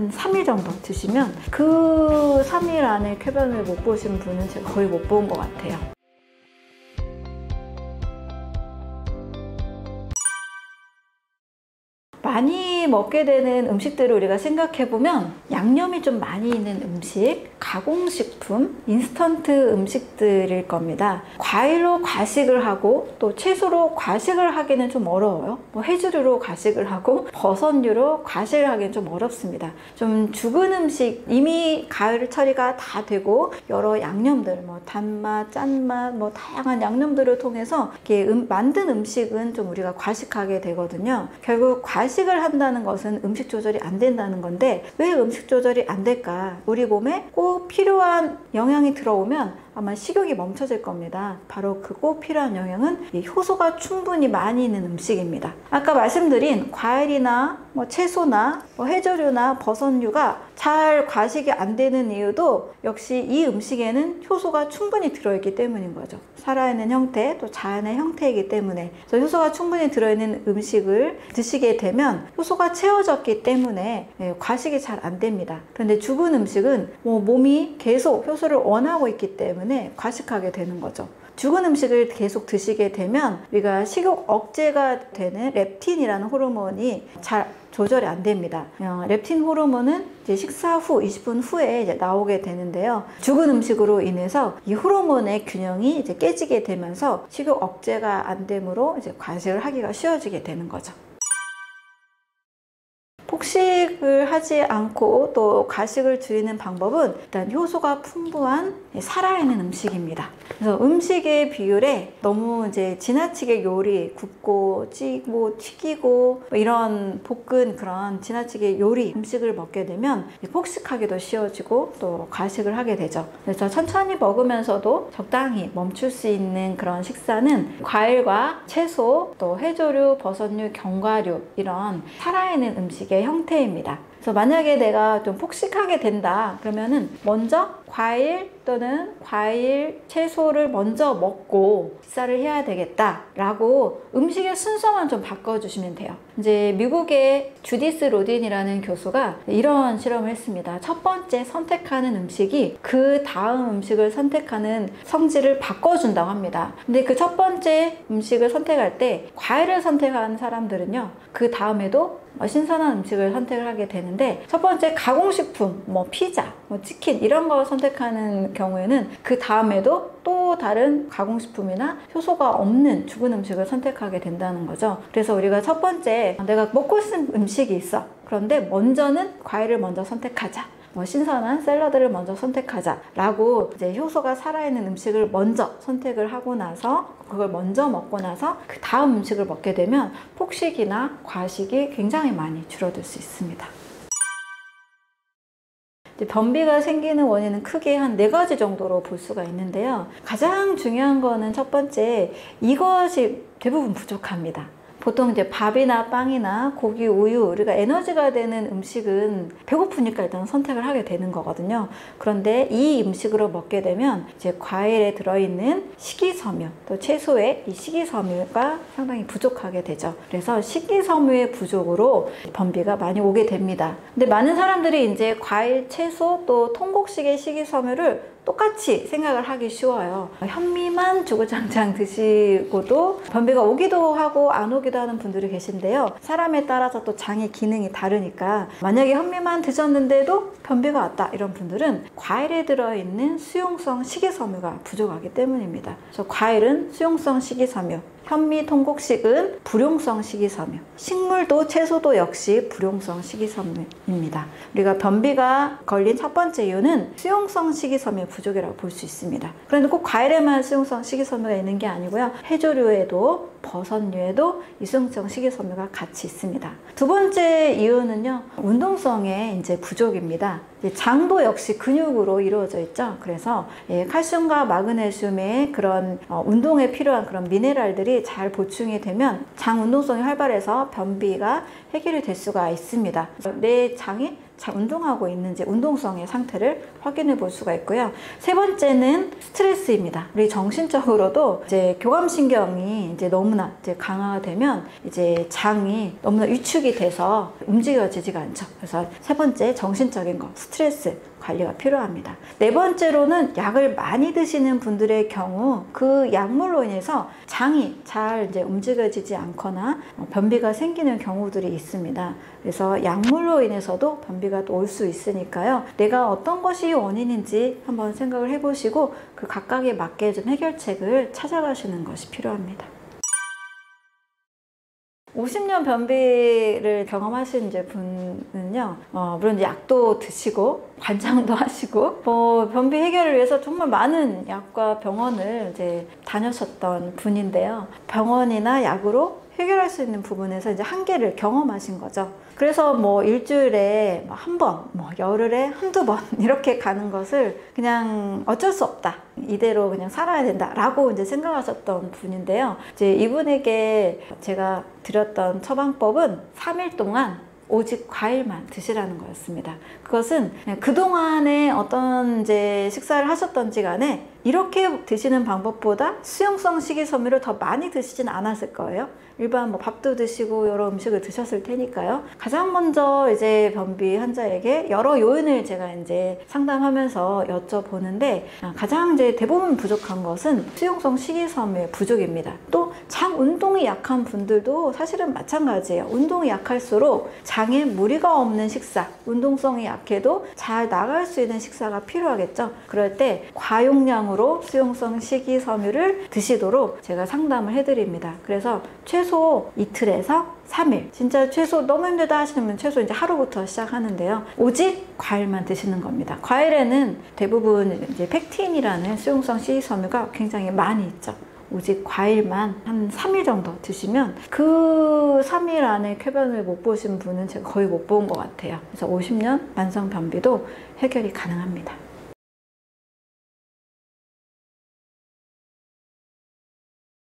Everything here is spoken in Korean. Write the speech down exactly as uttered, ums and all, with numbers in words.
한 삼 일 정도 드시면 그 삼 일 안에 쾌변을 못 보신 분은 제가 거의 못 본 것 같아요. 많이 먹게 되는 음식들을 우리가 생각해보면 양념이 좀 많이 있는 음식, 가공식품, 인스턴트 음식들일 겁니다. 과일로 과식을 하고 또 채소로 과식을 하기는 좀 어려워요. 뭐 해조류로 과식을 하고 버섯류로 과식을 하기는 좀 어렵습니다. 좀 죽은 음식, 이미 가을 처리가 다 되고 여러 양념들, 뭐 단맛, 짠맛, 뭐 다양한 양념들을 통해서 이렇게 음, 만든 음식은 좀 우리가 과식하게 되거든요. 결국 과식 음식을 한다는 것은 음식 조절이 안 된다는 건데 왜 음식 조절이 안 될까? 우리 몸에 꼭 필요한 영양이 들어오면 아마 식욕이 멈춰질 겁니다. 바로 그 꼭 필요한 영양은 이 효소가 충분히 많이 있는 음식입니다. 아까 말씀드린 과일이나 뭐 채소나 뭐 해조류나 버섯류가 잘 과식이 안 되는 이유도 역시 이 음식에는 효소가 충분히 들어있기 때문인 거죠. 살아있는 형태 또 자연의 형태이기 때문에 그래서 효소가 충분히 들어있는 음식을 드시게 되면 효소가 채워졌기 때문에 예, 과식이 잘 안 됩니다. 그런데 죽은 음식은 뭐 몸이 계속 효소를 원하고 있기 때문에 과식하게 되는 거죠. 죽은 음식을 계속 드시게 되면 우리가 식욕 억제가 되는 렙틴이라는 호르몬이 잘 조절이 안 됩니다. 어, 렙틴 호르몬은 이제 식사 후 이십 분 후에 이제 나오게 되는데요. 죽은 음식으로 인해서 이 호르몬의 균형이 이제 깨지게 되면서 식욕 억제가 안 되므로 이제 과식을 하기가 쉬워지게 되는 거죠. 폭식을 하지 않고 또 과식을 줄이는 방법은 일단 효소가 풍부한 살아있는 음식입니다. 그래서 음식의 비율에 너무 이제 지나치게 요리, 굽고 찌고 튀기고 이런 볶은 그런 지나치게 요리 음식을 먹게 되면 폭식하기도 쉬워지고 또 과식을 하게 되죠. 그래서 천천히 먹으면서도 적당히 멈출 수 있는 그런 식사는 과일과 채소, 또 해조류, 버섯류, 견과류 이런 살아있는 음식의 형태입니다. 그래서 만약에 내가 좀 폭식하게 된다 그러면은 먼저 과일 또는 과일, 채소를 먼저 먹고 식사를 해야 되겠다 라고 음식의 순서만 좀 바꿔주시면 돼요. 이제 미국의 주디스 로딘이라는 교수가 이런 실험을 했습니다. 첫 번째 선택하는 음식이 그 다음 음식을 선택하는 성질을 바꿔준다고 합니다. 근데 그 첫 번째 음식을 선택할 때 과일을 선택한 사람들은요 그 다음에도 신선한 음식을 선택을 하게 되는데 첫 번째 가공식품, 뭐 피자, 뭐 치킨 이런 걸 선택하는 경우에는 그 다음에도 또 다른 가공식품이나 효소가 없는 죽은 음식을 선택하게 된다는 거죠. 그래서 우리가 첫 번째 내가 먹고 싶은 음식이 있어. 그런데 먼저는 과일을 먼저 선택하자. 뭐 신선한 샐러드를 먼저 선택하자 라고 이제 효소가 살아있는 음식을 먼저 선택을 하고 나서 그걸 먼저 먹고 나서 그 다음 음식을 먹게 되면 폭식이나 과식이 굉장히 많이 줄어들 수 있습니다. 변비가 생기는 원인은 크게 한 네 가지 정도로 볼 수가 있는데요. 가장 중요한 거는 첫 번째, 이것이 대부분 부족합니다. 보통 이제 밥이나 빵이나 고기, 우유, 우리가 에너지가 되는 음식은 배고프니까 일단 선택을 하게 되는 거거든요. 그런데 이 음식으로 먹게 되면 이제 과일에 들어있는 식이섬유, 또 채소에 이 식이섬유가 상당히 부족하게 되죠. 그래서 식이섬유의 부족으로 변비가 많이 오게 됩니다. 근데 많은 사람들이 이제 과일, 채소, 또 통곡식의 식이섬유를 똑같이 생각을 하기 쉬워요. 현미만 주구장창 드시고도 변비가 오기도 하고 안 오기도 하는 분들이 계신데요. 사람에 따라서 또 장의 기능이 다르니까 만약에 현미만 드셨는데도 변비가 왔다 이런 분들은 과일에 들어있는 수용성 식이섬유가 부족하기 때문입니다. 그래서 과일은 수용성 식이섬유, 현미, 통곡식은 불용성 식이섬유, 식물도 채소도 역시 불용성 식이섬유입니다. 우리가 변비가 걸린 첫 번째 이유는 수용성 식이섬유 부족이라고 볼 수 있습니다. 그런데 꼭 과일에만 수용성 식이섬유가 있는 게 아니고요. 해조류에도 버섯류에도 이 수용성 식이섬유가 같이 있습니다. 두 번째 이유는요, 운동성의 이제 부족입니다. 장도 역시 근육으로 이루어져 있죠. 그래서 칼슘과 마그네슘의 그런 운동에 필요한 그런 미네랄들이 잘 보충이 되면 장 운동성이 활발해서 변비가 해결이 될 수가 있습니다. 내 장이 잘 운동하고 있는지 운동성의 상태를 확인해 볼 수가 있고요. 세 번째는 스트레스입니다. 우리 정신적으로도 이제 교감신경이 이제 너무나 이제 강화가 되면 이제 장이 너무나 위축이 돼서 움직여지지가 않죠. 그래서 세 번째 정신적인 거 스트레스 관리가 필요합니다. 네 번째로는 약을 많이 드시는 분들의 경우 그 약물로 인해서 장이 잘 이제 움직여지지 않거나 변비가 생기는 경우들이 있습니다. 그래서 약물로 인해서도 변비가 또 올 수 있으니까요. 내가 어떤 것이 원인인지 한번 생각을 해보시고 그 각각에 맞게 좀 해결책을 찾아가시는 것이 필요합니다. 오십 년 변비를 경험하신 이제 분은요, 어, 물론 이제 약도 드시고, 관장도 하시고, 뭐, 변비 해결을 위해서 정말 많은 약과 병원을 이제 다녔었던 분인데요. 병원이나 약으로 해결할 수 있는 부분에서 이제 한계를 경험하신 거죠. 그래서 뭐 일주일에 한 번, 뭐 열흘에 한두 번 이렇게 가는 것을 그냥 어쩔 수 없다. 이대로 그냥 살아야 된다. 라고 이제 생각하셨던 분인데요. 이제 이분에게 제가 드렸던 처방법은 삼 일 동안 오직 과일만 드시라는 거였습니다. 그것은 그동안에 어떤 이제 식사를 하셨던지 간에 이렇게 드시는 방법보다 수용성 식이섬유를 더 많이 드시진 않았을 거예요. 일반 뭐 밥도 드시고 여러 음식을 드셨을 테니까요. 가장 먼저 이제 변비 환자에게 여러 요인을 제가 이제 상담하면서 여쭤보는데 가장 이제 대부분 부족한 것은 수용성 식이섬유의 부족입니다. 또 장 운동이 약한 분들도 사실은 마찬가지예요. 운동이 약할수록 장에 무리가 없는 식사, 운동성이 약해도 잘 나갈 수 있는 식사가 필요하겠죠. 그럴 때 과용량으로 수용성 식이섬유를 드시도록 제가 상담을 해드립니다. 그래서 최소 이틀에서 삼 일, 진짜 최소 너무 힘들다 하시는 분은 최소 이제 하루부터 시작하는데요. 오직 과일만 드시는 겁니다. 과일에는 대부분 이제 펙틴이라는 수용성 식이섬유가 굉장히 많이 있죠. 오직 과일만 한 삼 일 정도 드시면 그 삼 일 안에 쾌변을 못 보신 분은 제가 거의 못 본 것 같아요. 그래서 오십 년 만성 변비도 해결이 가능합니다.